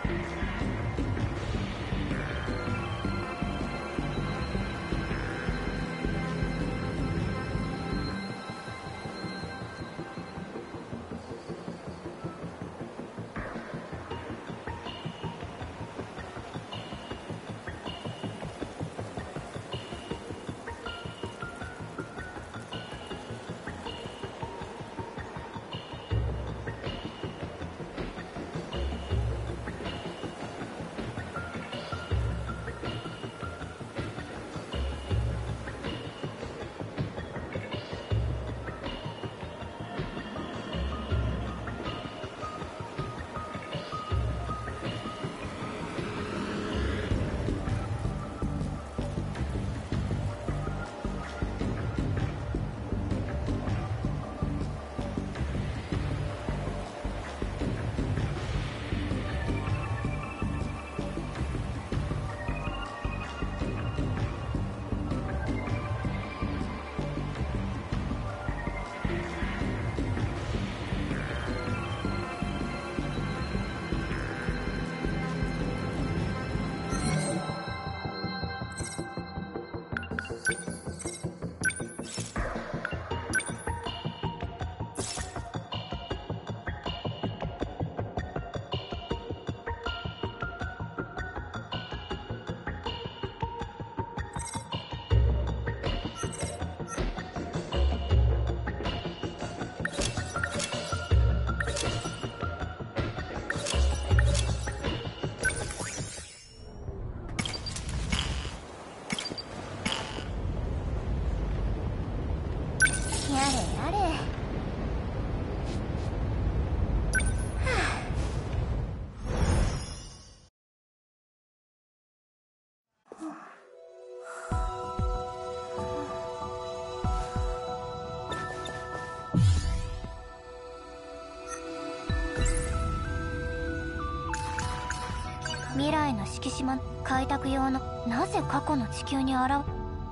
未来の敷島開拓用のなぜ過去の地球に現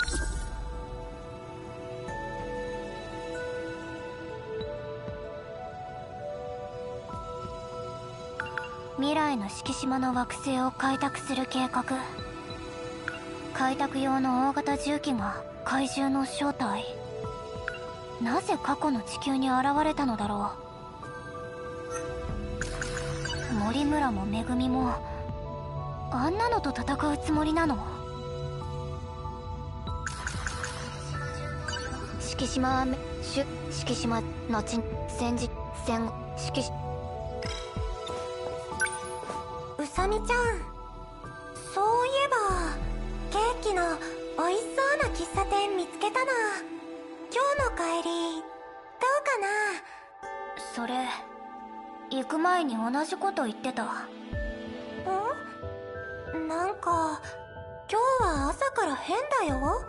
未来の敷島の惑星を開拓する計画。開拓用の大型重機が怪獣の正体。なぜ過去の地球に現れたのだろう。森村もめぐみもあんなのと戦うつもりなの？敷島は敷島のち戦時戦後敷うさみちゃん、そういえばケーキの美味しそうな喫茶店見つけたな。今日の帰りどうかな？ それ行く前に同じこと言ってた。 なんか今日は朝から変だよ。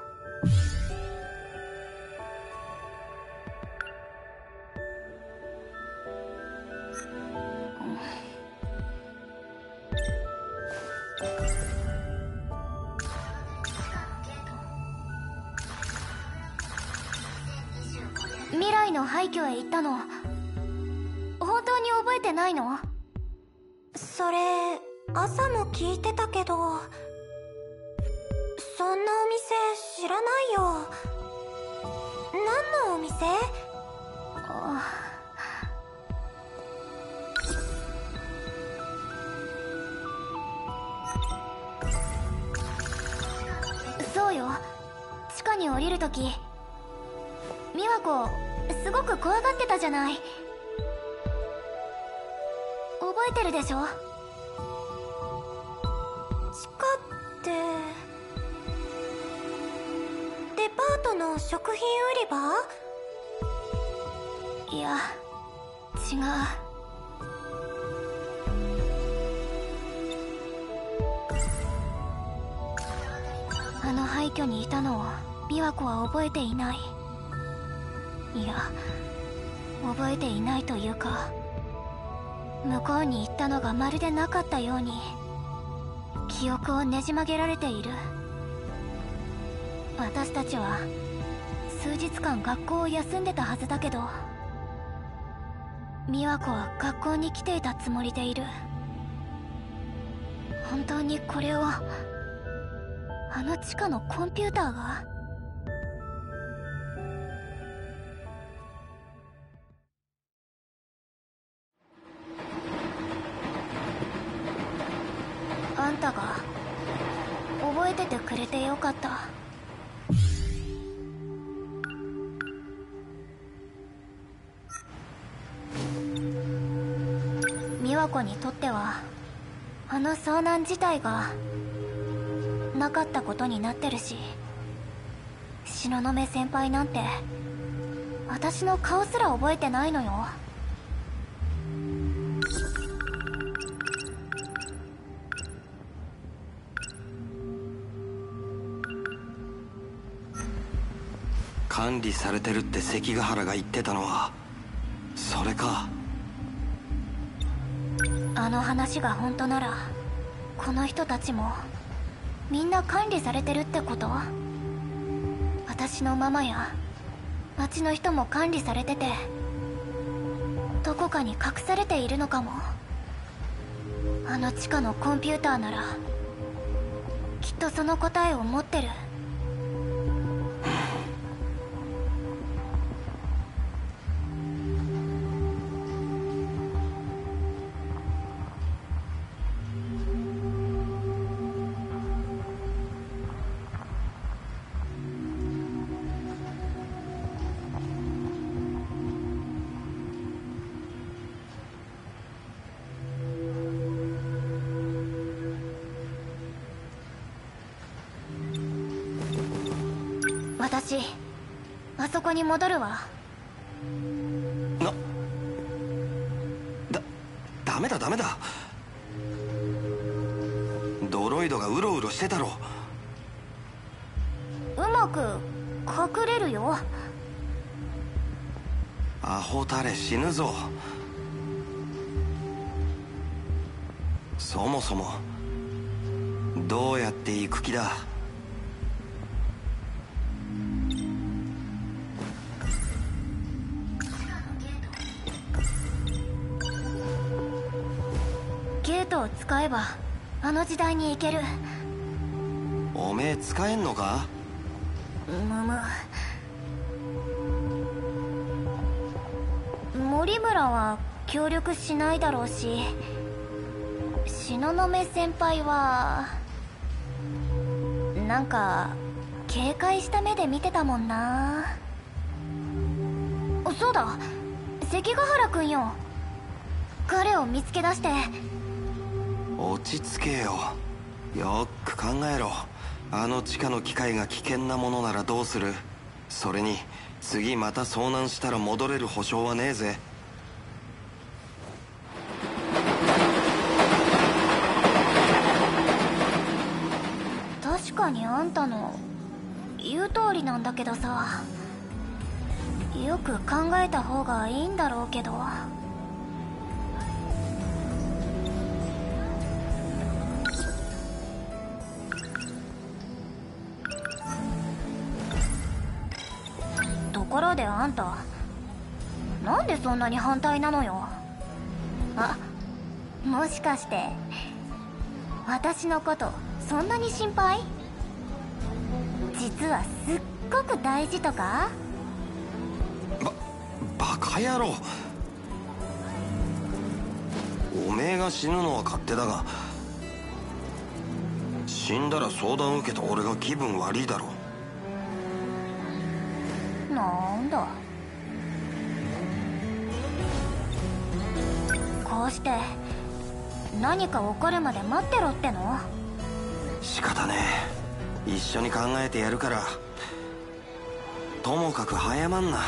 未来の廃墟へ行ったの本当に覚えてないの？ それ朝も聞いてたけど、そんなお店知らないよ。何のお店？ そうよ、地下に降りるとき美和子すごく怖がってたじゃない。覚えてるでしょ？ 地下ってデパートの食品売り場？ いや違う。あの廃墟にいたのを美和子は覚えていない。いや覚えていないというか、向こうに行ったのがまるでなかったように記憶をねじ曲げられている。私たちは数日間学校を休んでたはずだけど、美和子は学校に来ていたつもりでいる。 本当にこれをあの地下のコンピューターが？あんたが覚えててくれてよかった。美和子にとってはあの遭難自体がなかったことになってるし、東雲先輩なんて私の顔すら覚えてないのよ。 管理されてるって関ヶ原が言ってたのはそれか。 あの話が本当なら、この人たちもみんな管理されてるってこと？私のママや町の人も管理されてて、どこかに隠されているのかも。あの地下のコンピューターならきっとその答えを持ってる。私、あそこに戻るわ。 ダメだダメだ。ドロイドがうろうろしてたろ。 うまく隠れるよ。 アホたれ死ぬぞ。そもそもどうやって行く気だ？ ゲートを使えばあの時代に行ける。 おめえ使えんのか？ 森村は協力しないだろうし、東雲先輩はなんか警戒した目で見てたもんな。そうだ、関ヶ原くんよ。彼を見つけ出して。 落ち着けよ。よく考えろ。あの地下の機械が危険なものならどうする？それに次また遭難したら戻れる保証はねえぜ。 確かにあんたの言う通りなんだけどさ、よく考えた方がいいんだろうけど。ところであんた、なんでそんなに反対なのよ。もしかして私のことそんなに心配？実はすっごく大事とか？ バカ野郎。おめえが死ぬのは勝手だが、死んだら相談受けた俺が気分悪いだろ。 なんだ、こうして何か起こるまで待ってろっての？ 仕方ねえ、一緒に考えてやるから。ともかく早まんな。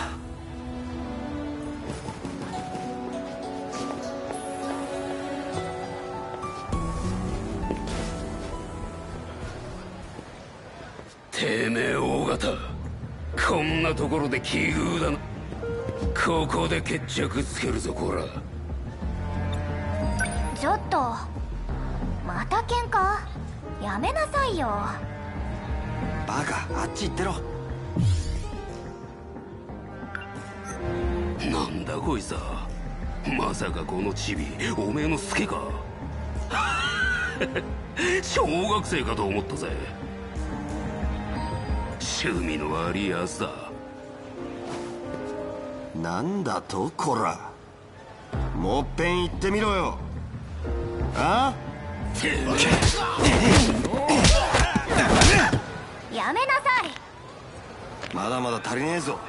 てめえ大型、こんなところで奇遇だな。ここで決着つけるぞこら。 ちょっと、また喧嘩やめなさいよ。 バカ、あっち行ってろ。 なんだこいつは。まさかこのチビおめえの助か？ 小学生かと思ったぜ。趣味の悪いやつだ。 なんだとこら、もっぺん言ってみろよ。あやめなさい。 まだまだ足りねえぞ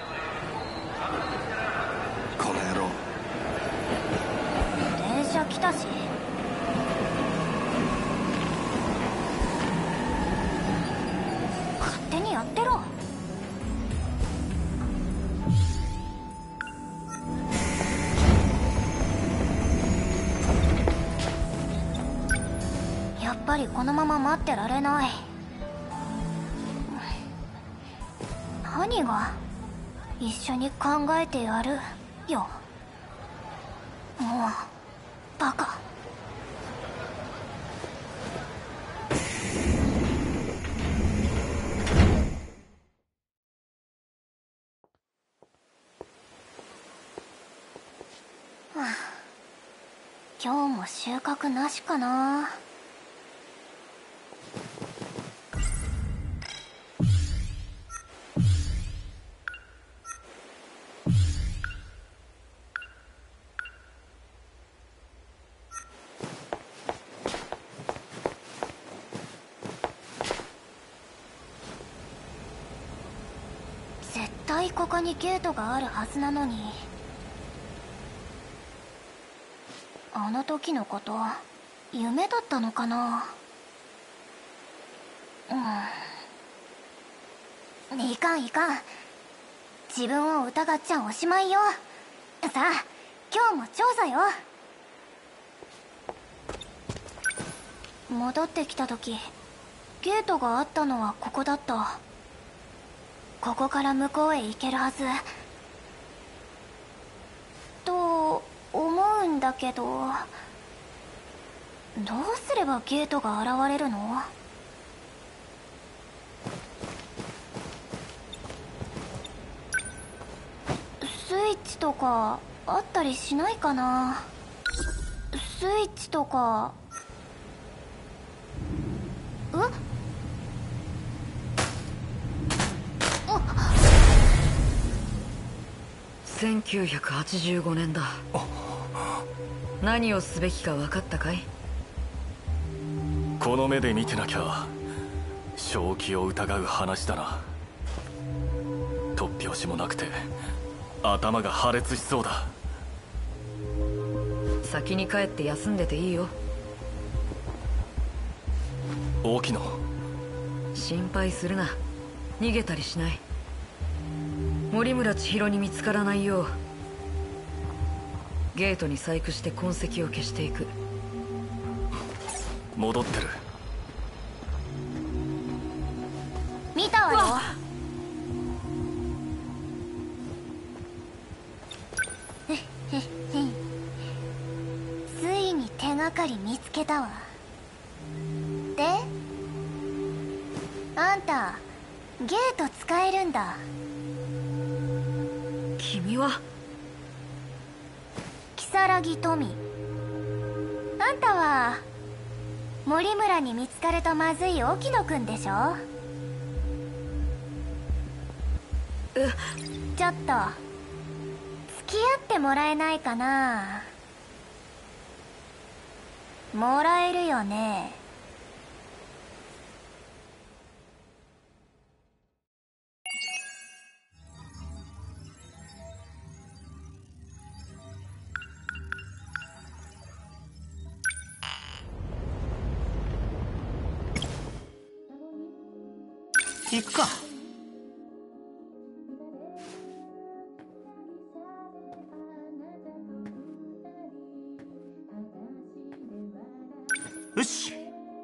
この野郎。 電車来たし。勝手にやってろ。やっぱりこのまま待ってられない。何が一緒に考えてやるよ。もうバカ。今日も収穫なしかな。絶対ここにゲートがあるはずなのに。あの時のこと夢だったのかな。いかんいかん。自分を疑っちゃおしまいよ。さあ今日も調査よ。戻ってきた時ゲートがあったのはここだった。ここから向こうへ行けるはずと思うんだけど、どうすればゲートが現れるの？スイッチとかあったりしないかな。スイッチとか。 1985年だ。何をすべきか分かったかい？ この目で見てなきゃ正気を疑う話だな。突拍子もなくて頭が破裂しそうだ。 先に帰って休んでていいよ。 沖野、 心配するな。逃げたりしない。森村千尋に見つからないようゲートに細工して痕跡を消していく。 戻ってる。 見たわよ。ついに手がかり見つけたわ。であんたゲート使えるんだ。 君は如月富。あんたは森村に見つかるとまずい沖野くんでしょ。ちょっと付き合ってもらえないかな。もらえるよね。 行くか。よし。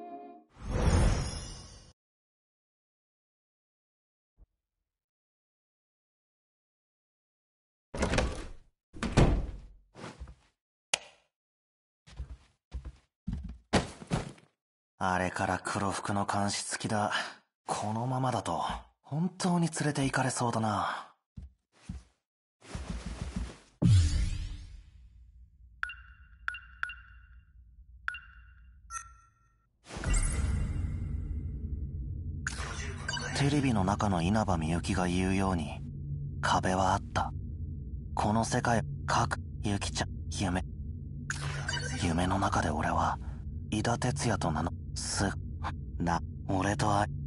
あれから黒服の監視付きだ。このままだと本当に連れて行かれそうだな。 テレビの中の稲葉みゆきが言うように壁はあった。この世界各ゆきちゃん夢の中で俺は伊田哲也と俺と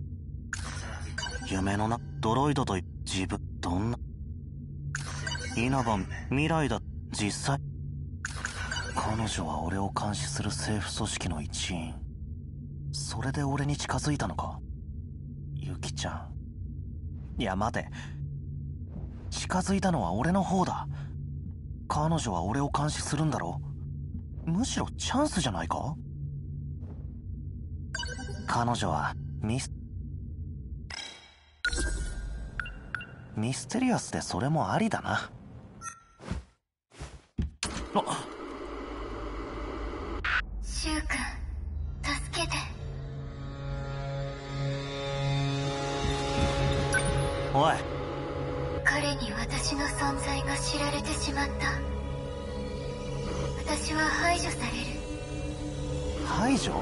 夢のドロイドと自分どんな稲葉未来だ。実際彼女は俺を監視する政府組織の一員。それで俺に近づいたのか。ゆきちゃん。いや待て、近づいたのは俺の方だ。彼女は俺を監視するんだろ。むしろチャンスじゃないか。彼女はミステリアスでそれもありだな。 シュウ君、助けて。 おい。 彼に私の存在が知られてしまった。私は排除される。 排除？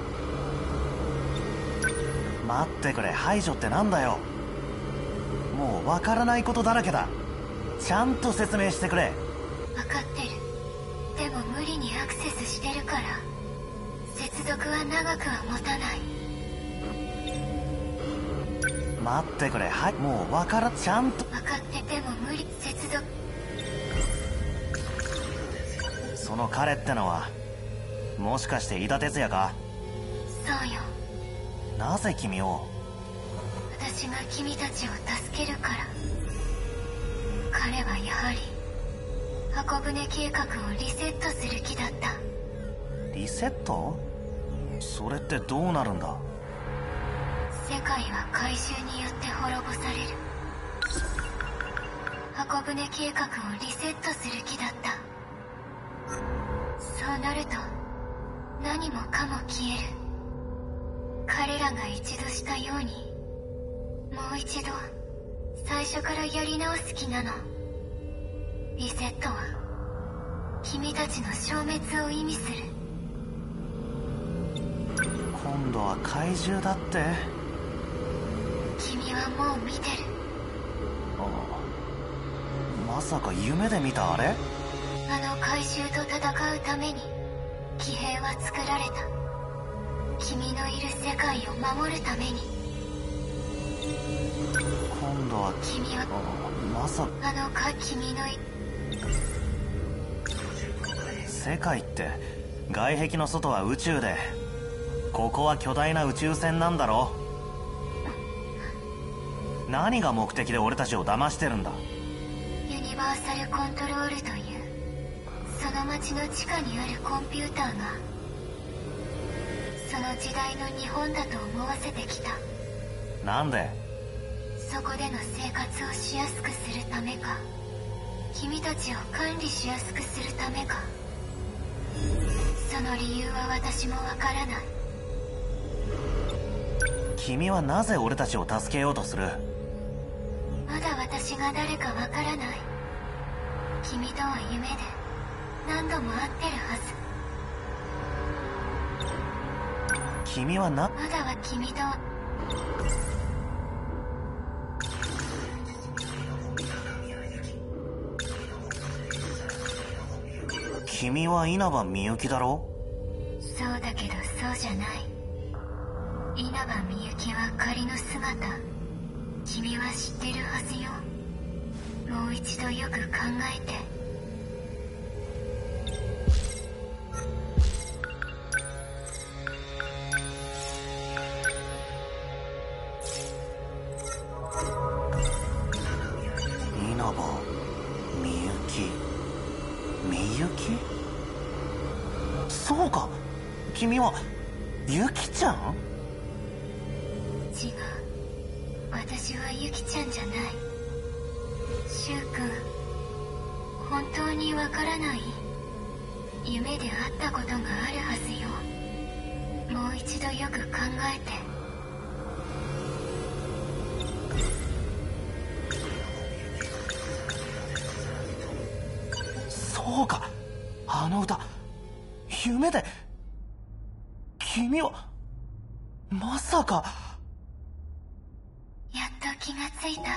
待ってくれ、排除ってなんだよ。もうわからないことだらけだ。ちゃんと説明してくれ。 分かってる。でも無理にアクセスしてるから接続は長くは持たない。 待ってくれ、はい、もうちゃんと。 分かってても無理。接続。 その彼ってのはもしかして伊田哲也か。 そうよ。 なぜ君を。 私が君たちを助けるから。彼はやはり箱舟計画をリセットする気だった。 リセット？それってどうなるんだ。 世界は怪獣によって滅ぼされる。箱舟計画をリセットする気だった。そうなると何もかも消える。彼らが一度したようにもう一度最初からやり直す気なの。リセットは君たちの消滅を意味する。 今度は怪獣だって。 君はもう見てる。 まさか夢で見たあれ？ あの怪獣と戦うために騎兵は作られた。君のいる世界を守るために。 今度は君はまさか君の世界って外壁の外は宇宙でここは巨大な宇宙船なんだろ。何が目的で俺たちを騙してるんだ。 ユニバーサルコントロールというその町の地下にあるコンピューターがその時代の日本だと思わせてきた。 なんで？ そこでの生活をしやすくするためか、君たちを管理しやすくするためか。その理由は私もわからない。 君はなぜ俺たちを助けようとする？ まだ私が誰かわからない。君とは夢で何度も会ってるはず。 君はまだは君と君は稲葉みゆきだろ？ そうだけどそうじゃない。稲葉みゆきは仮の姿。君は知ってるはずよ。もう一度よく考えて。 稲葉みゆき。みゆき？そうか、君はゆきちゃん？ 違う、私はゆきちゃんじゃない。シュウ君、本当にわからない？夢で会ったことがあるはずよ。もう一度よく考えて。 そうか、あの歌夢で。君はまさか。 気がついた。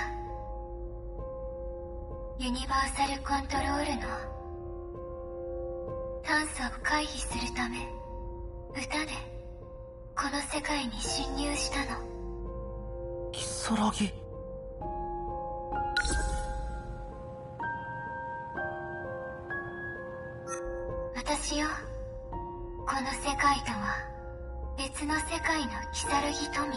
ユニバーサルコントロールの探査を回避するため、歌でこの世界に侵入したの。 如月。 私よ、この世界とは別の世界の如月富。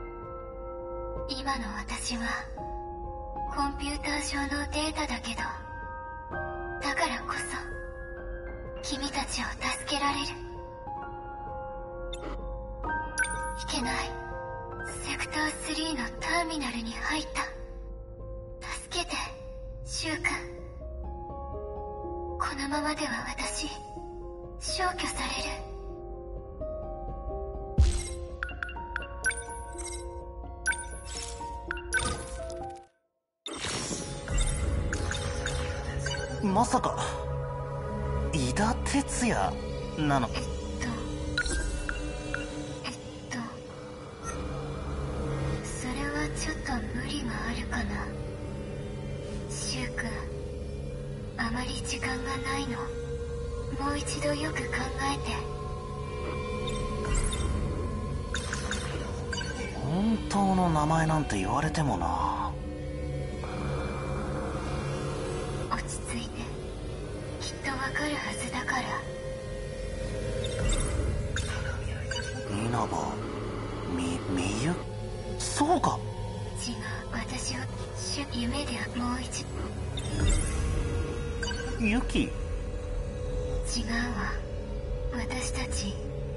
今の私はコンピューター上のデータだけど、だからこそ君たちを助けられる。いけない。セクター3のターミナルに入った。助けて、シュウ君。このままでは私、消去される。 まさか伊田哲也なの？ それはちょっと無理があるかな。シュウ君、あまり時間がないの。もう一度よく考えて。 本当の名前なんて言われてもな。 落ち着いて、きっとわかるはずだから。 稲葉みゆ。そうか。 違う、私を夢でもう一ユキ。 違うわ。私たち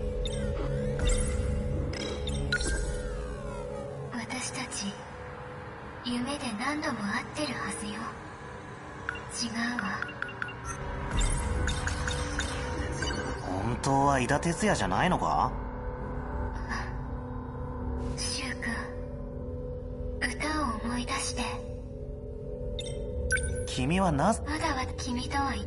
夢で何度も会ってるはずよ。違うわ。 本当は伊田哲也じゃないのか？ シュウ君、歌を思い出して。 君はなぜ。 まだは君とは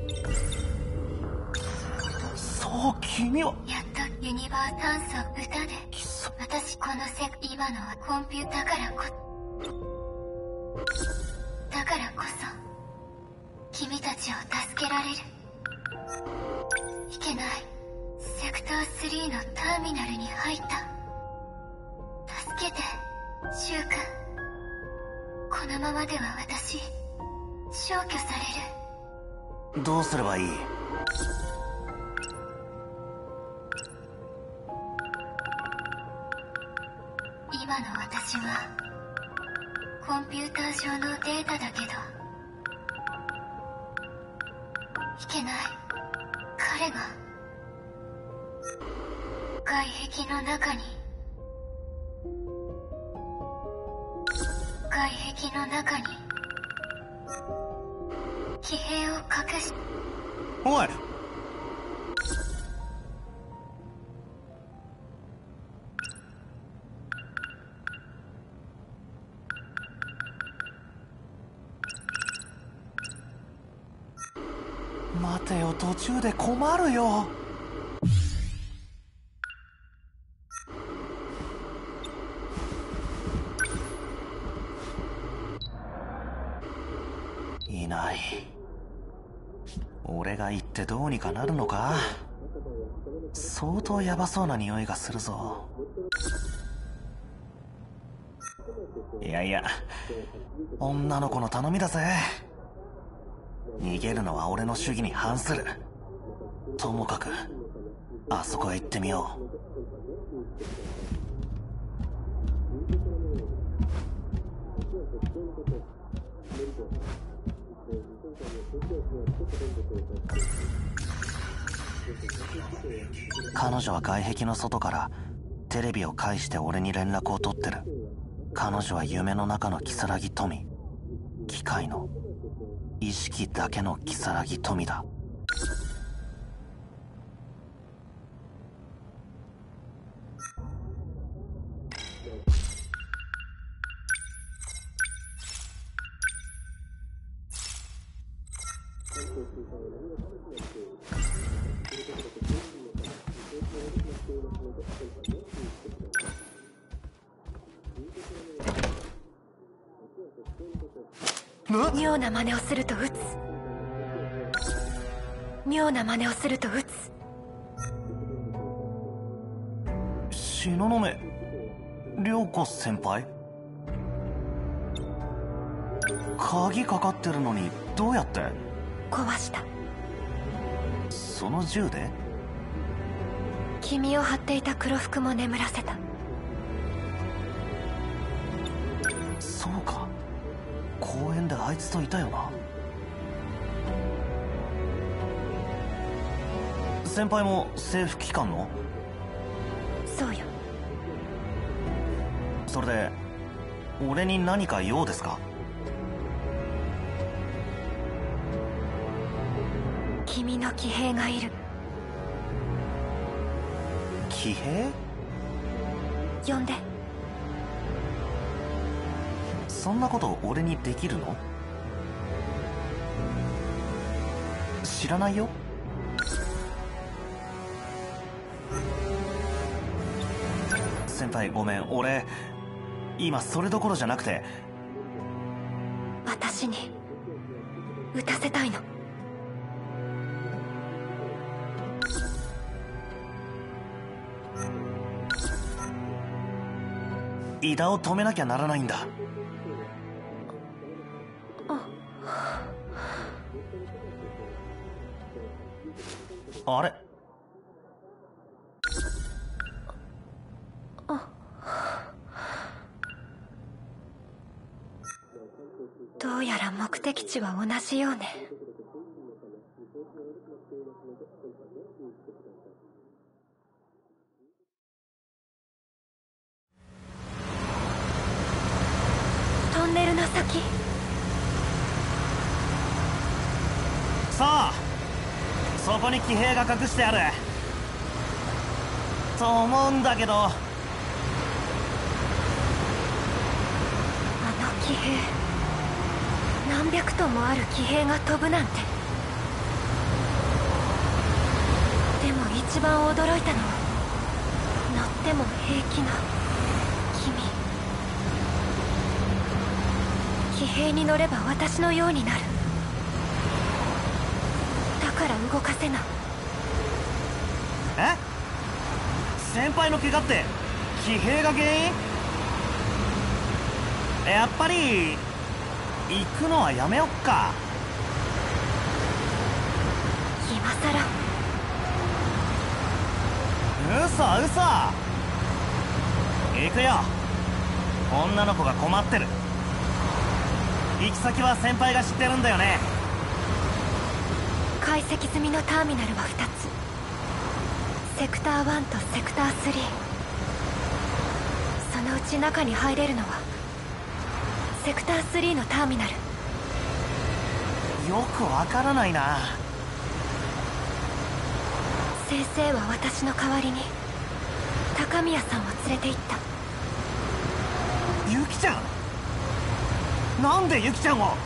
そう、君はやっとユニバー探査歌で。私この今のはコンピュータからだからこそ君たちを助けられる。いけない。セクター3のターミナルに入った。助けて、シュウ君。このままでは私、消去される。 どうすればいい？ 今の私はコンピューター上のデータだけど、いけない。彼が外壁の中に騎兵を隠し。 おい、待てよ、途中で困るよ。いない。俺が行ってどうにかなるのか？相当ヤバそうな匂いがするぞ。いやいや、女の子の頼みだぜ。逃げるのは俺の主義に反する。ともかくあそこへ行ってみよう。彼女は外壁の外からテレビを介して俺に連絡を取ってる。彼女は夢の中の如月富。機械の意識だけの如月富だ。 妙な真似をすると撃つ。妙な真似をすると撃つ。 東雲涼子先輩？鍵かかってるのにどうやって？ 壊した。 その銃で？ 君を張っていた黒服も眠らせた。 そうか、公園であいつといたよな。先輩も政府機関の？ そうよ。 それで俺に何か用ですか？ 君の騎兵がいる。 騎兵？ 呼んで。 そんなこと俺にできるの？知らないよ。先輩ごめん、俺今それどころじゃなくて。 私に撃たせたいの。 イダを止めなきゃならないんだ。あれ？ どうやら目的地は同じようね。トンネルの先。 さあ、そこに騎兵が隠してあると思うんだけど。 あの騎兵、何百トンもある騎兵が飛ぶなんて。でも一番驚いたのは、乗っても平気な君。騎兵に乗れば私のようになる。だから動かせない。 え？先輩の怪我って騎兵が原因？やっぱり行くのはやめよっか。 今さら。 嘘行くよ。女の子が困ってる。行き先は先輩が知ってるんだよね。 解析済みのターミナルは2つ。セクター1とセクター3。そのうち中に入れるのはセクター3のターミナル。 よくわからないな。 先生は私の代わりに高宮さんを連れて行った。 ユキちゃん？なんでユキちゃんを？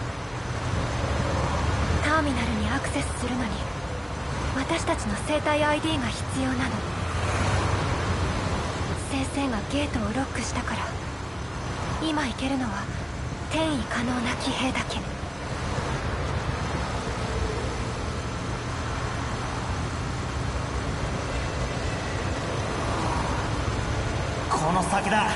ターミナルにアクセスするのに私たちの生体 ID が必要なの。先生がゲートをロックしたから今行けるのは転移可能な騎兵だけ。 この先だ。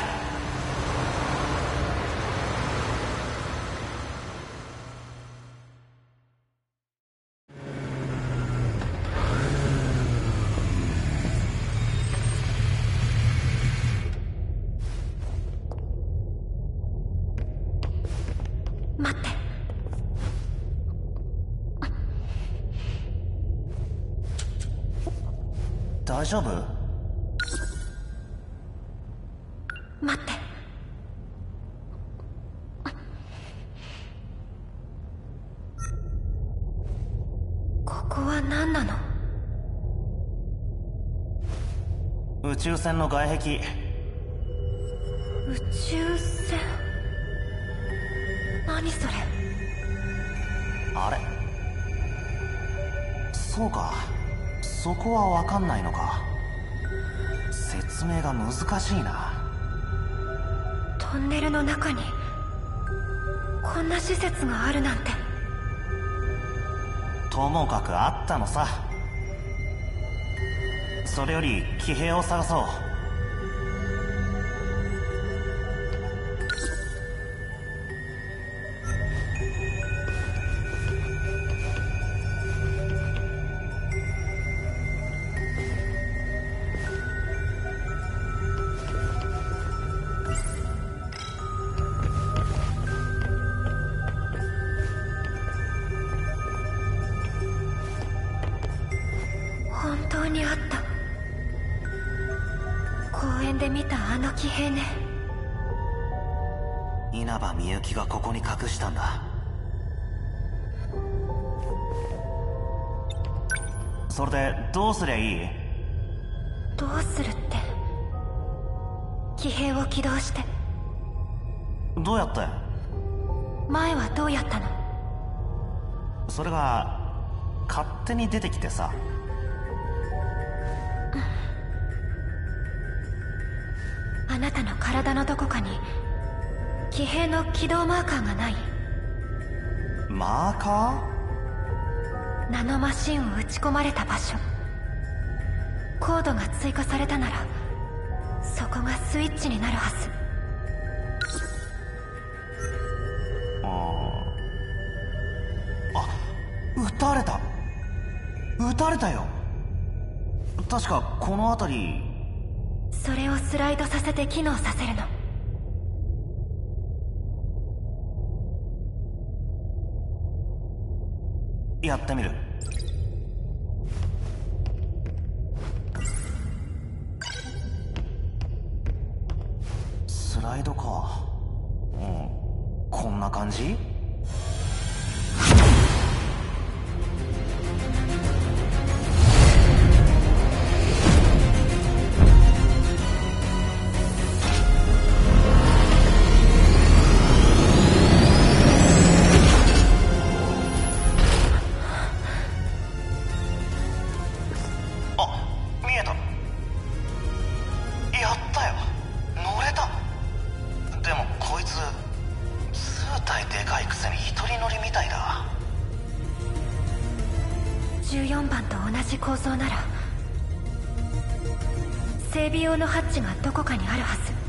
待って。 大丈夫？ 待って。ここは何なの？ 宇宙船の外壁。 宇宙船？何それ？ あれ？そうか、そこは分かんないのか。説明が難しいな。 トンネルの中にこんな施設があるなんて。 ともかくあったのさ。それより騎兵を探そう。 本当にあった。公園で見たあの騎兵ね。 稲葉みゆきがここに隠したんだ。それでどうすりゃいい？ どうするって。騎兵を起動して。 どうやって？ 前はどうやったの？ それが勝手に出てきてさ。 あなたの体のどこかに騎兵の起動マーカーがない？ マーカナノマシンを打ち込まれた場所。コードが追加されたならそこがスイッチになるはず。 撃たれた。撃たれたよ。確かこの辺り。 それをスライドさせて機能させるの。 やってみる。スライドか。こんな感じ？ 14番と同じ構造なら整備用のハッチがどこかにあるはず。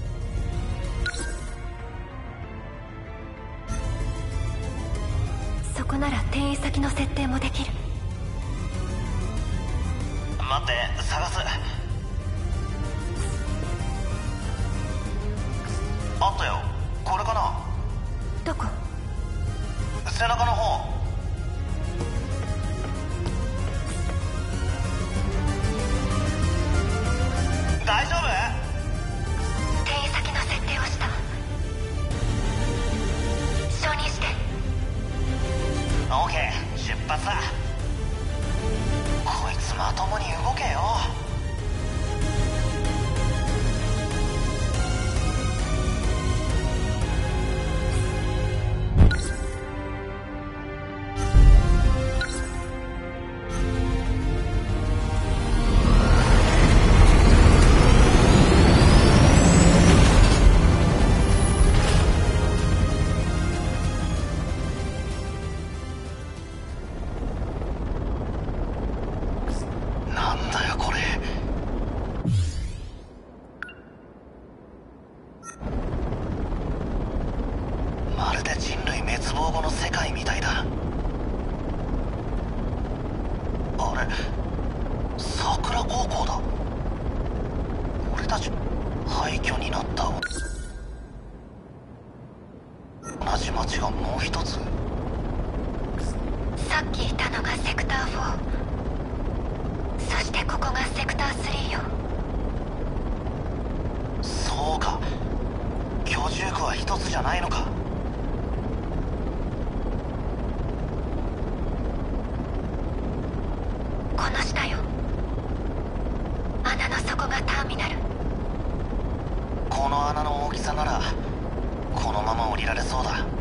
そこなら転移先の設定もできる。 待って、探す。あったよ。これかな？ どこ？ 背中の方。大丈夫？ 転移先の設定をした。承認して。 オーケー、出発だ。こいつまともに動けよ。まるで人類滅亡後の世界みたいだ。あれ、桜高校だ。俺たち廃墟になった同じ町がもう一つ。 さっきいたのがセクター4、そしてここがセクター3よ。 そうか、居住区は一つじゃないのか。 この下よ。穴の底がターミナル。 この穴の大きさならこのまま降りられそうだ。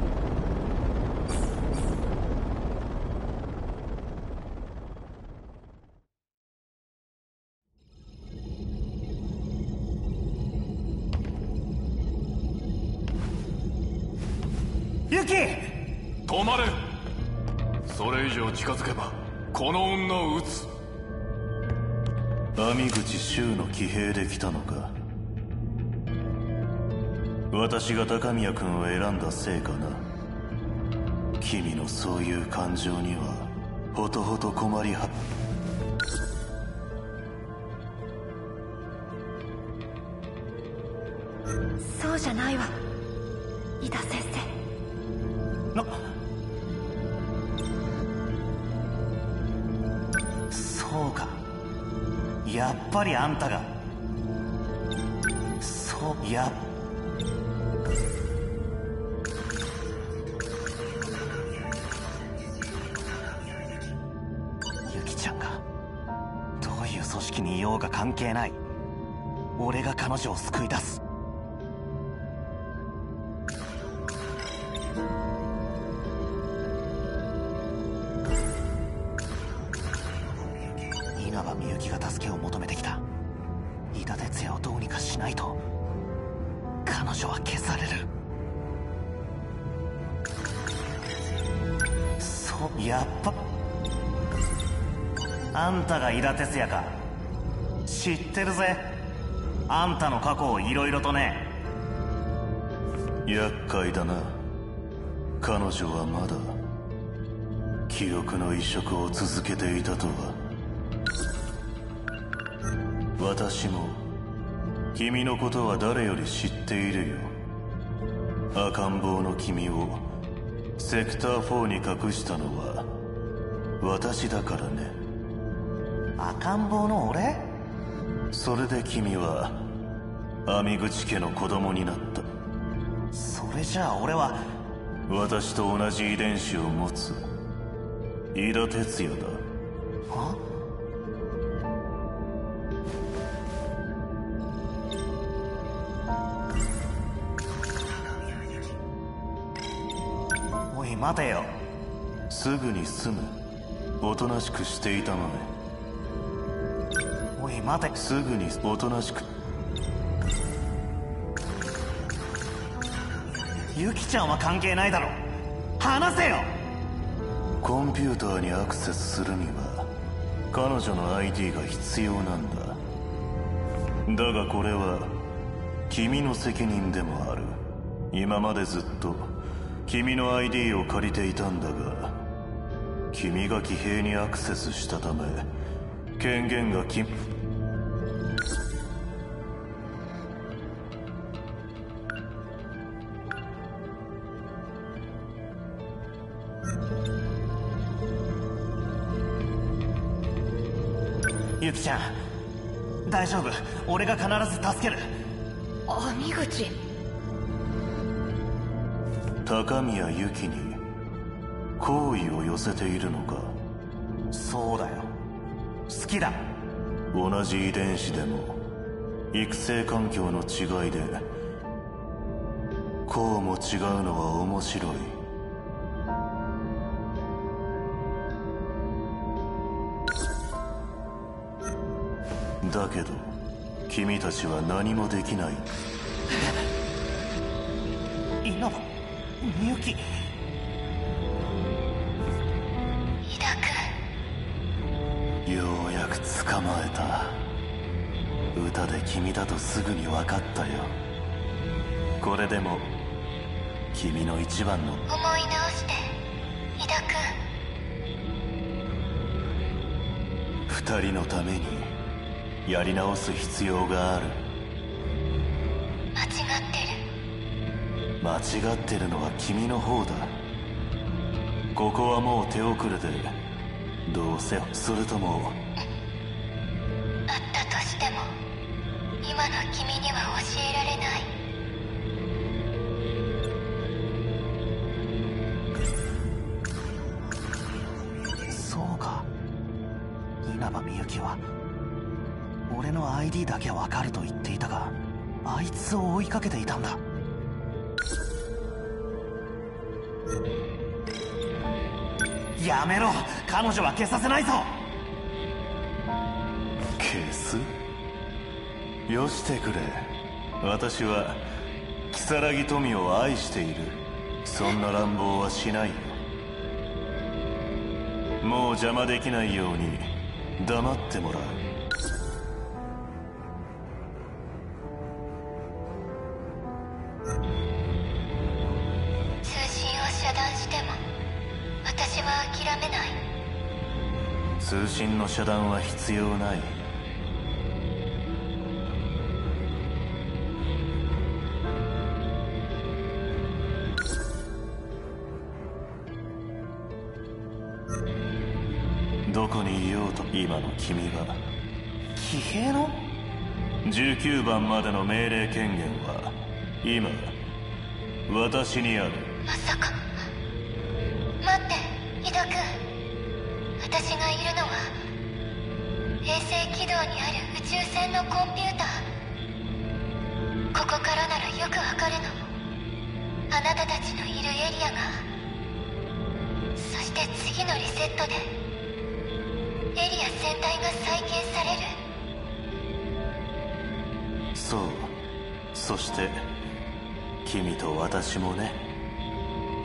ユキ！ 止まれ。それ以上近づけばこの女を撃つ。 網口衆の騎兵で来たのか。私が高宮君を選んだせいかな。君のそういう感情にはほとほと困りは。 そうじゃないわ、伊田先生。 そうか、やっぱりあんたが。ユキちゃんがどういう組織にいようが関係ない。俺が彼女を救い出す。稲葉みゆきが助けを求めてきた。伊田哲也をどうにかしないと彼女は消される。やっぱあんたが伊田哲也か。知ってるぜ、あんたの過去をいろいろとね。厄介だな。彼女はまだ記憶の移植を続けていたとは。私も君のことは誰より知っているよ。赤ん坊の君をセクター4に隠したのは私だからね。赤ん坊の俺？それで君は網口家の子供になった。それじゃあ俺は私と同じ遺伝子を持つ伊田哲也だ。は？おい待てよ。すぐに済む。おとなしくしていたまえ。おい待て。すぐにおとなしく。ユキちゃんは関係ないだろ。話せよ。コンピューターにアクセスするには彼女の ID が必要なんだ。だがこれは君の責任でもある。今までずっと君の ID を借りていたんだが、君が騎兵にアクセスしたため権限がユキちゃん大丈夫。俺が必ず助ける。 網口。 高宮由紀に好意を寄せているのか。そうだよ、好きだ。同じ遺伝子でも育成環境の違いでこうも違うのは面白い。だけど君たちは何もできない。稲葉みゆき。 伊田君。 ようやく捕まえた。歌で君だとすぐに分かったよ。これでも君の一番の。 思い直して伊田君。二人のためにやり直す必要がある。 間違ってる。 間違ってるのは君の方だ。ここはもう手遅れでどうせ。それともあったとしても今の君には教えられない。 そうか、稲葉みゆきは俺の ID だけわかると言っていたが、あいつを追いかけていたんだ。やめろ、彼女は消させないぞ。消す？よしてくれ。私は如月富を愛している。 そんな乱暴はしないよ。もう邪魔できないように黙ってもらう。 通信を遮断しても私は諦めない。 通信の遮断は必要ない。どこにいようと今の君は騎兵の19番までの命令権限は今私にある。 まさか。待って、井戸君。私がいるのは衛星軌道にある宇宙船のコンピューター。ここからならよくわかるの。あなたたちのいるエリアが。そして次のリセットでエリア全体が再建される。 そう。そして君と私もね。 違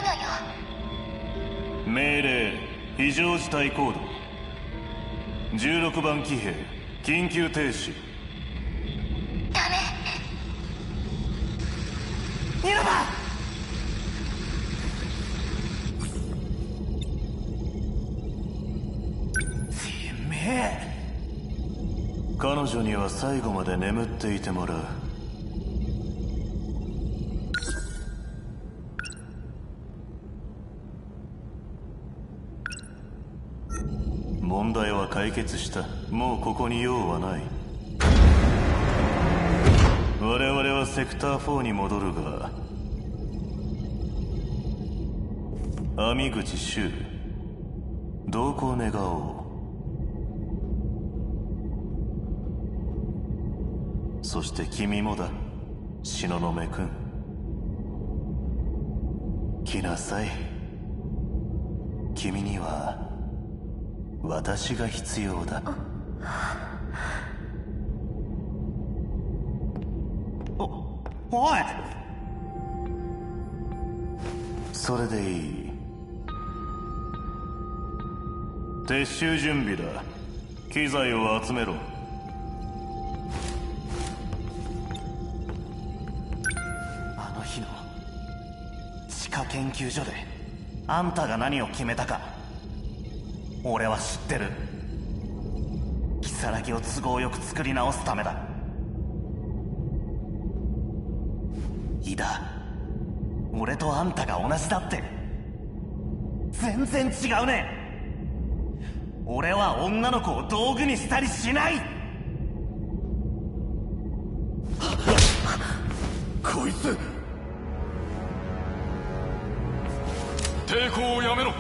うのよ。 命令非常事態行動。16番騎兵緊急停止。 ダメ。 ニラバ！てめえ。彼女には最後まで眠っていてもらう。問題は解決した。もうここに用はない。我々はセクター4に戻るが、網口柊、同行願おう。そして君もだ、東雲君。来なさい。君には私が必要だ。おい！それでいい。撤収準備だ。機材を集めろ。あの日の地下研究所であんたが何を決めたか俺は知ってる。如月を都合よく作り直すためだ。井田、俺とあんたが同じだって。全然違うね。俺は女の子を道具にしたりしない。 こいつ抵抗をやめろ。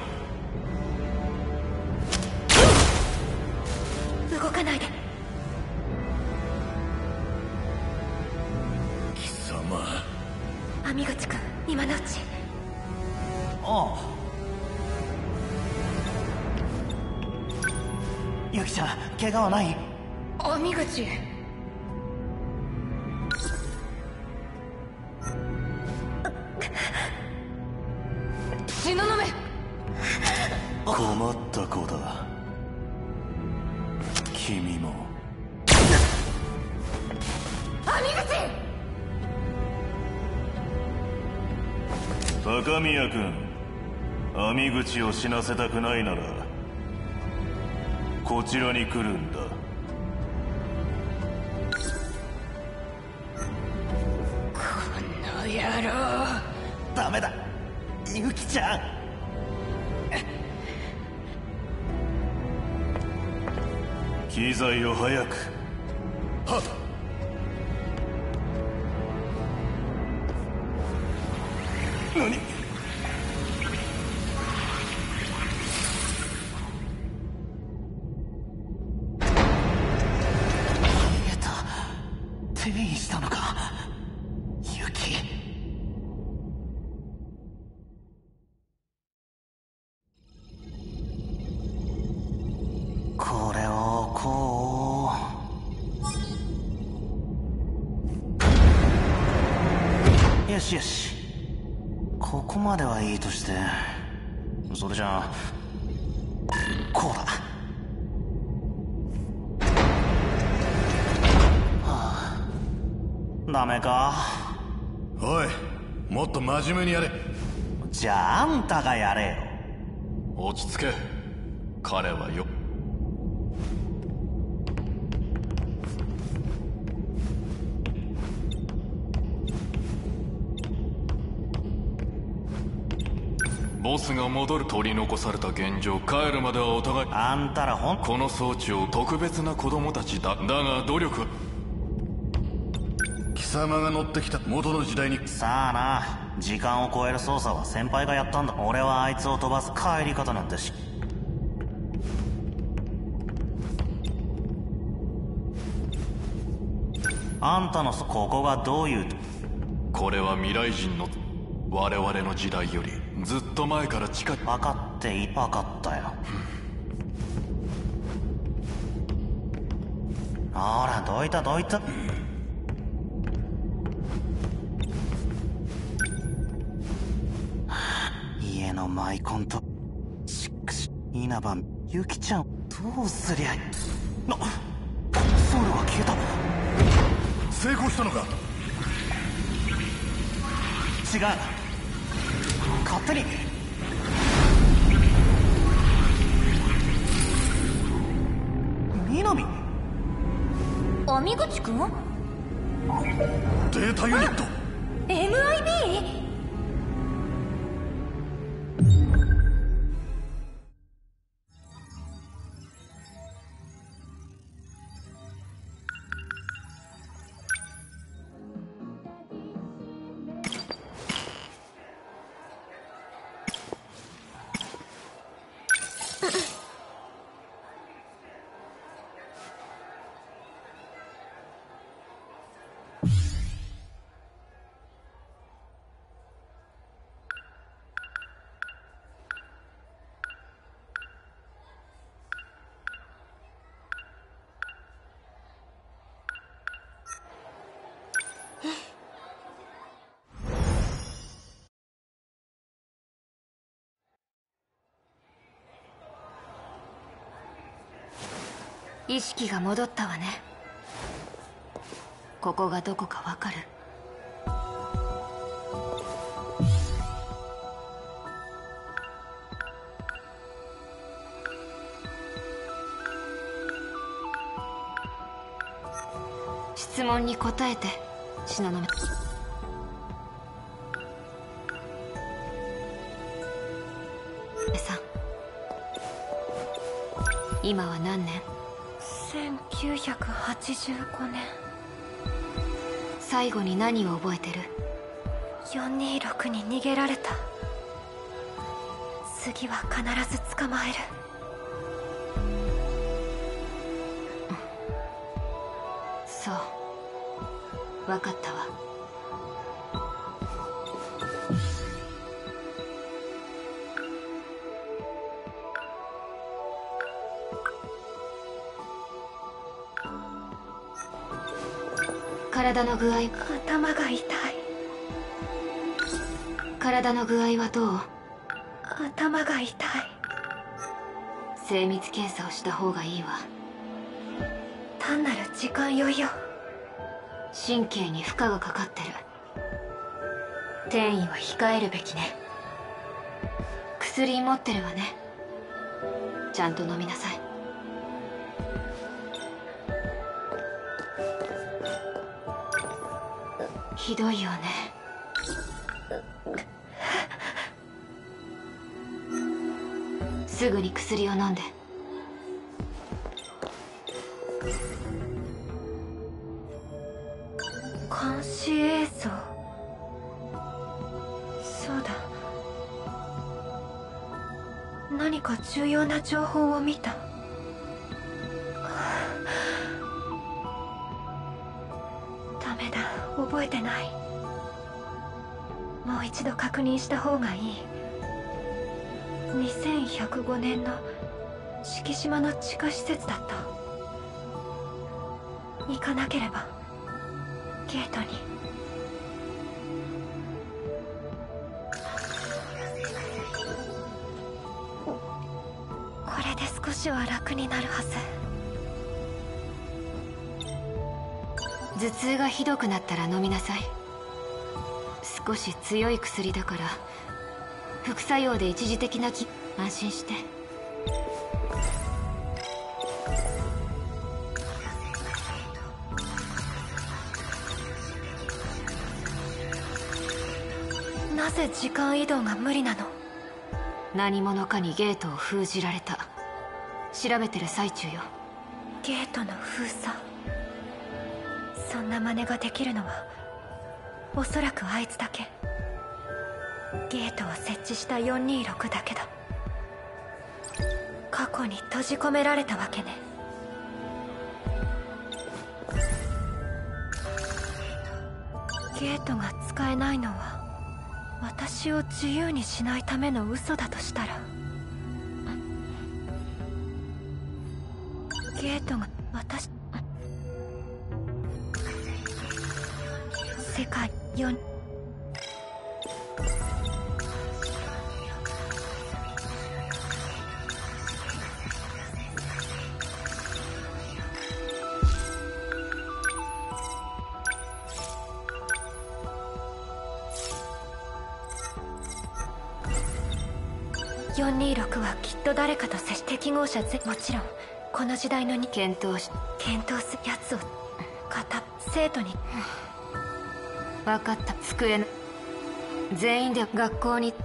動かないで。 貴様。 網口君、今のうち。 ああ。ユキちゃん、怪我はない？ 網口。東雲。 困った子だ。君も。 網口。 高宮君、網口を死なせたくないならこちらに来るんだ。 この野郎。 ダメだ、ユキちゃん。機材を早く。 はっ。 何？転移したのか、ユキ。これをこう。よしよし、こここまではいいとして、それじゃあこうだ。はあ、ダメか。 おい、もっと真面目にやれ。 じゃああんたがやれよ。 落ち着け。彼はよ。ボスが戻る。取り残された現状、帰るまではお互い。 あんたらこの装置を特別な子供たちだ。だが努力は。貴様が乗ってきた元の時代に。 さあな、時間を超える操作は先輩がやったんだ。俺はあいつを飛ばす帰り方なんてし。あんたのここがどういう。 これは未来人の我々の時代よりずっと前から近い。 分かってい分かったよ。ほらどいたどいた。家のマイコンとしっくし稲葉ゆきちゃんどうすりゃい。な、ソウルが消えた。 成功したのか。 違う、勝手に。南網口くん？ データユニット MIB？ 意識が戻ったわね。ここがどこかわかる？質問に答えて、東雲さん。今は何年 ？1985年。 最後に何を覚えてる 426に逃げられた。次は必ず捕まえる。 そう分かったわ。体の具合、 頭が痛い。 体の具合はどう？ 頭が痛い。 精密検査をした方がいいわ。 単なる時間酔いよ。 神経に負荷がかかってる。転移は控えるべきね。薬持ってるわね。ちゃんと飲みなさい。ひどいよね。すぐに薬を飲んで。 監視映像。そうだ。何か重要な情報を見た。ダメだ、覚えてない。もう一度確認した方がいい。2105年の敷島の地下施設だった。行かなければ。ゲートに。 少しは楽になるはず。 頭痛がひどくなったら飲みなさい。少し強い薬だから副作用で一時的な安心して。 なぜ時間移動が無理なの？ 何者かにゲートを封じられた。調べてる最中よ。 ゲートの封鎖。そんな真似ができるのはおそらくあいつだけ。ゲートを設置した426だけだ。過去に閉じ込められたわけね。ゲートが使えないのは私を自由にしないための嘘だとしたら、ゲートが世界4。426はきっと誰かと接し適合者もちろんこの時代の検討すやつを生徒に。 分かった。机の全員で学校に。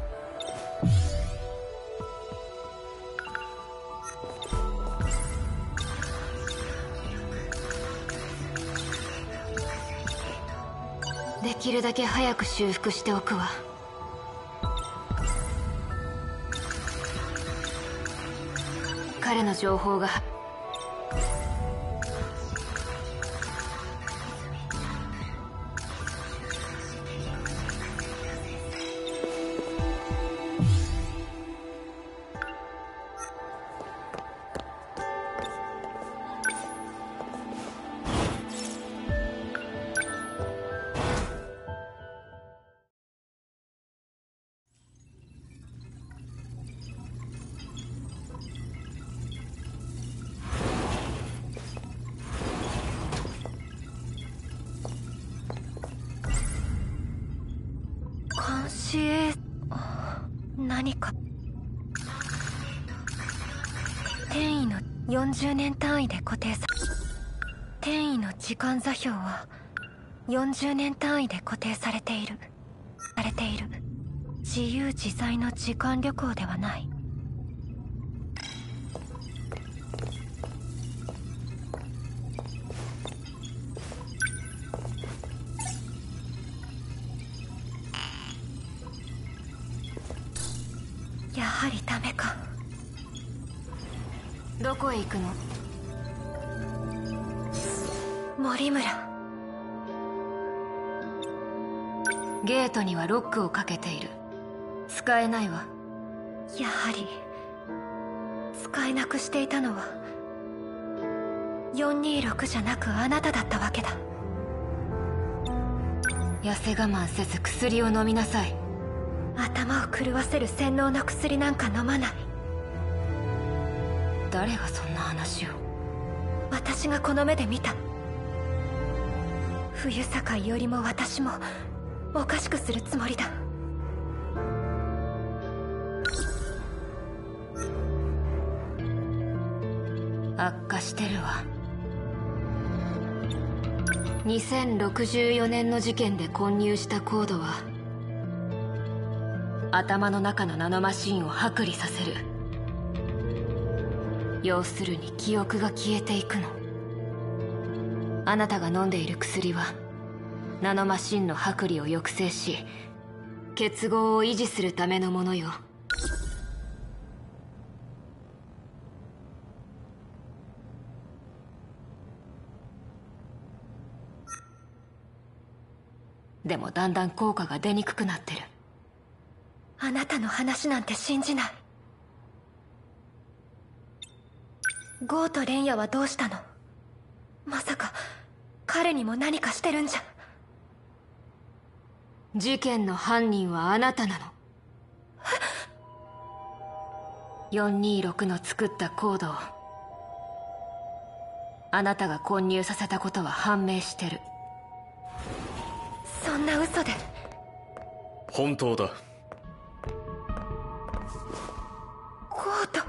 できるだけ早く修復しておくわ。彼の情報が。 何か転移の40年単位で固定転移の時間座標は40年単位で固定されている自由自在の時間旅行ではない。やはりダメか。 どこへ行くの？ 森村。 ゲートにはロックをかけている。使えないわ。 やはり使えなくしていたのは426じゃなくあなただったわけだ。 痩せ我慢せず薬を飲みなさい。 頭を狂わせる洗脳の薬なんか飲まない。 誰がそんな話を。 私がこの目で見た。冬坂よりも私もおかしくするつもりだ。 悪化してるわ。2064年の事件で混入したコードは頭の中のナノマシンを剥離させる。要するに記憶が消えていくの。あなたが飲んでいる薬はナノマシンの剥離を抑制し結合を維持するためのものよ。でもだんだん効果が出にくくなってる。 あなたの話なんて信じない。ゴーとレンヤはどうしたの？まさか彼にも何かしてるんじゃ。 事件の犯人はあなたなの。 426の作ったコードをあなたが混入させたことは判明してる。 そんな嘘で。 本当だ。 コード、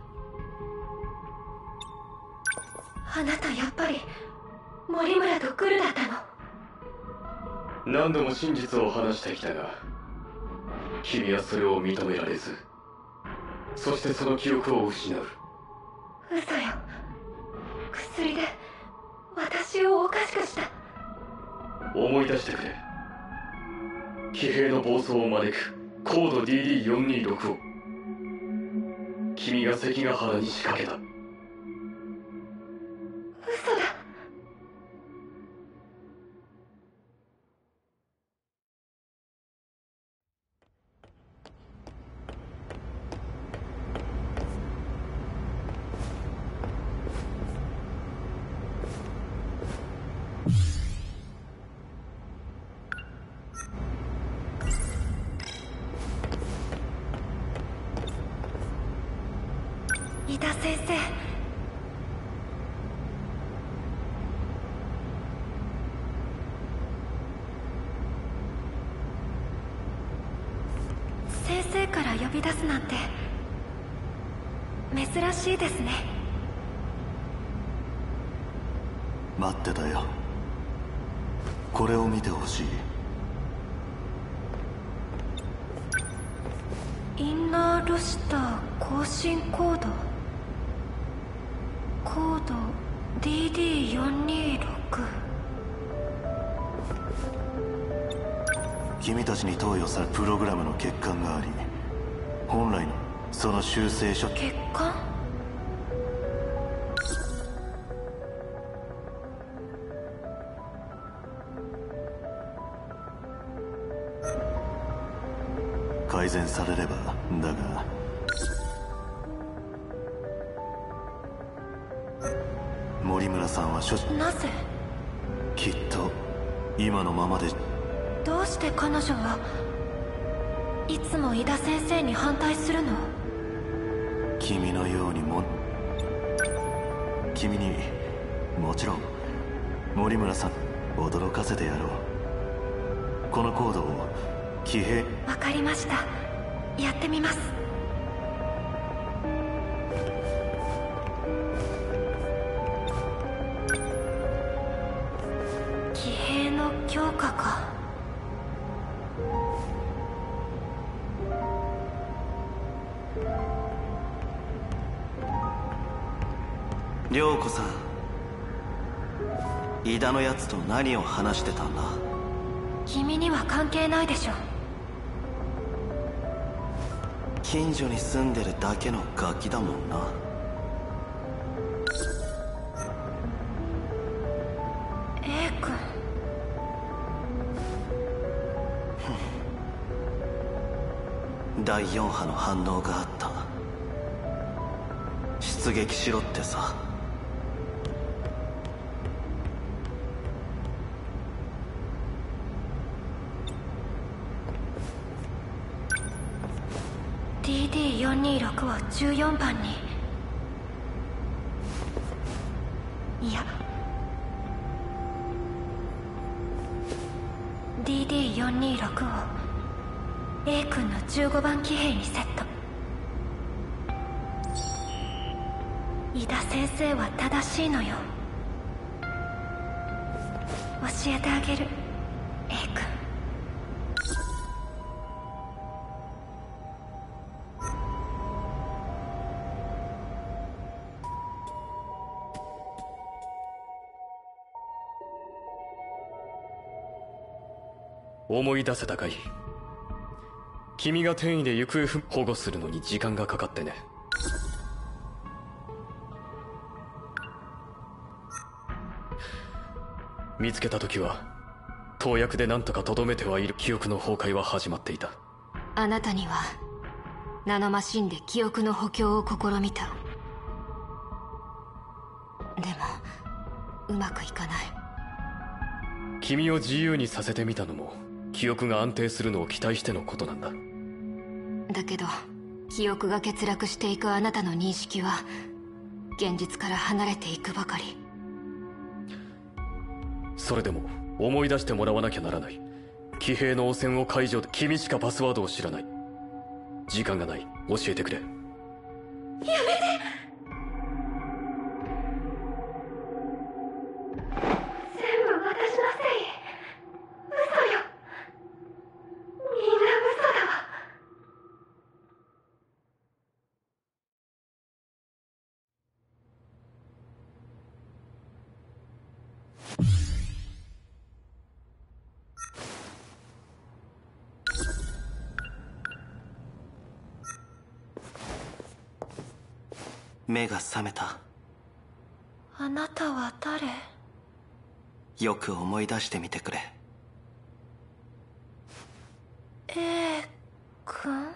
あなたやっぱり森村とグルだったの？ 何度も真実を話してきたが、君はそれを認められず、そしてその記憶を失う。 嘘よ。薬で私をおかしくした。 思い出してくれ。騎兵の暴走を招くコード DD426 を君が関ヶ原に仕掛けた。 嘘だ。伊田先生、先生から呼び出すなんて珍しいですね。 待ってたよ。これを見てほしい。 インナーロシター更新コード、コード DD426。 君たちに投与されるプログラムの欠陥があり、本来のその修正書。 欠陥？ 改善されればだが、森村さんはなぜ？ きっと今のままで。 どうして彼女はいつも伊田先生に反対するの？ 君のように君にもちろん森村さん驚かせてやろう。このコードを騎兵。 わかりました。やってみます。騎兵の強化か。 涼子さん、伊田のやつと何を話してたんだ？ 君には関係ないでしょ。 近所に住んでるだけのガキだもんな。 A 君。 第4波の反応があった。出撃しろってさ。 DD426 を14番に。いや、 DD426 を A 君の15番騎兵にセット。伊田先生は正しいのよ。教えてあげる A 君。 思い出せたかい？君が転移で行方不明保護するのに時間がかかってね。見つけた時は投薬で何とかとどめてはいる。記憶の崩壊は始まっていた。 あなたにはナノマシンで記憶の補強を試みた。でもうまくいかない。 君を自由にさせてみたのも記憶が安定するのを期待してのことなんだ。 だけど記憶が欠落していくあなたの認識は現実から離れていくばかり。 それでも思い出してもらわなきゃならない。騎兵の汚染を解除で。君しかパスワードを知らない。時間がない。教えてくれ。 やめて。全部私のせい。嘘よ。みんな嘘だわ。 目が覚めた。 あなたは誰？ よく思い出してみてくれ。 A君？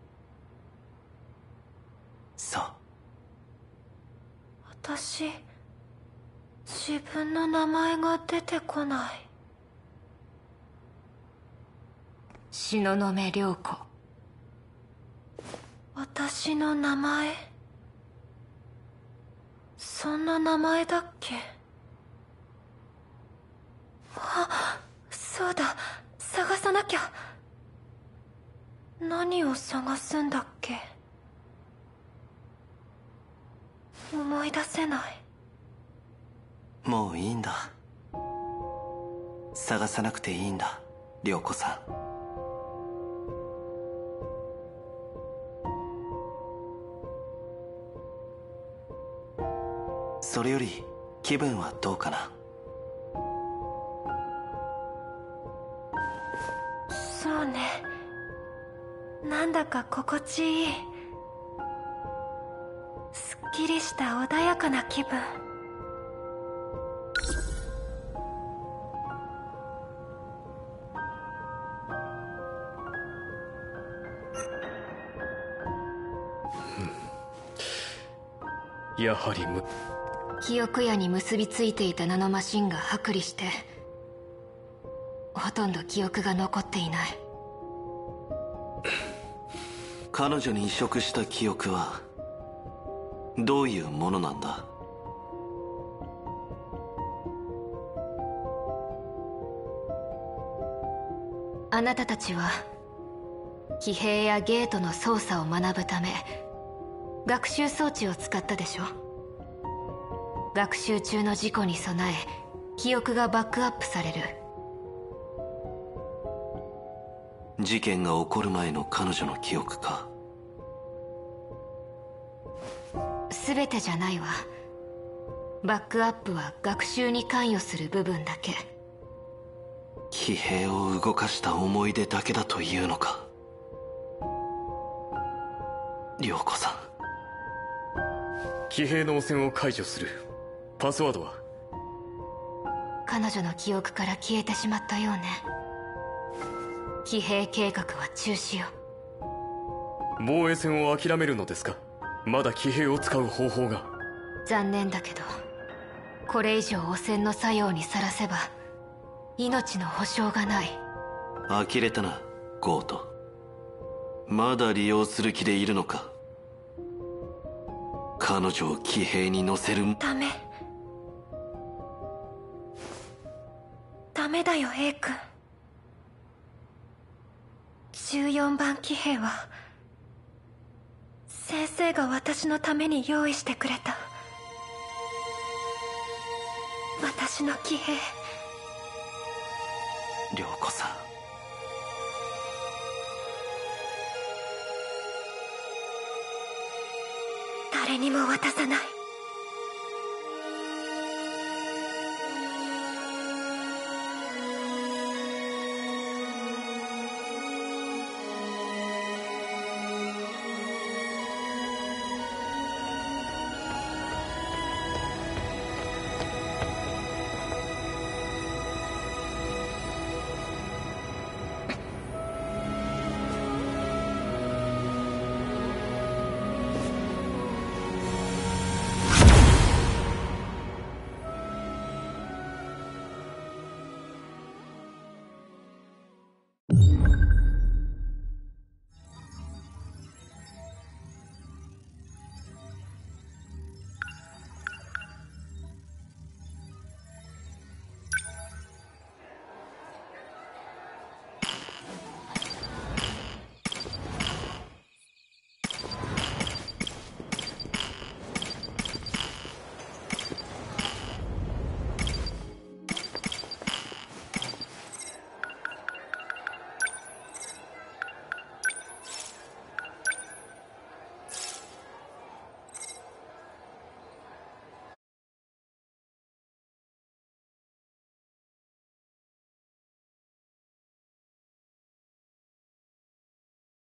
そう。 私、自分の名前が出てこない。 東雲涼子。 私の名前？そんな名前だっけ？あ、そうだ、探さなきゃ。何を探すんだっけ？思い出せない。 もういいんだ。探さなくていいんだ、涼子さん。それより気分はどうかな？ そうね、なんだか心地いい。すっきりした穏やかな気分。 やはり記憶野に結びついていたナノマシンが剥離してほとんど記憶が残っていない。 彼女に移植した記憶はどういうものなんだ？ あなたたちは騎兵やゲートの操作を学ぶため学習装置を使ったでしょ。学習中の事故に備え記憶がバックアップされる。 事件が起こる前の彼女の記憶か。 全てじゃないわ。バックアップは学習に関与する部分だけ。 騎兵を動かした思い出だけだというのか。涼子さん。 騎兵の汚染を解除する。パスワードは？ 彼女の記憶から消えてしまったようね。騎兵計画は中止よ。 防衛戦を諦めるのですか？まだ騎兵を使う方法が。 残念だけどこれ以上汚染の作用にさらせば命の保証がない。 呆れたな、ゴート。まだ利用する気でいるのか？彼女を騎兵に乗せる。 ダメだよ A 君。14番騎兵は先生が私のために用意してくれた。私の騎兵。 涼子さん。 誰にも渡さない。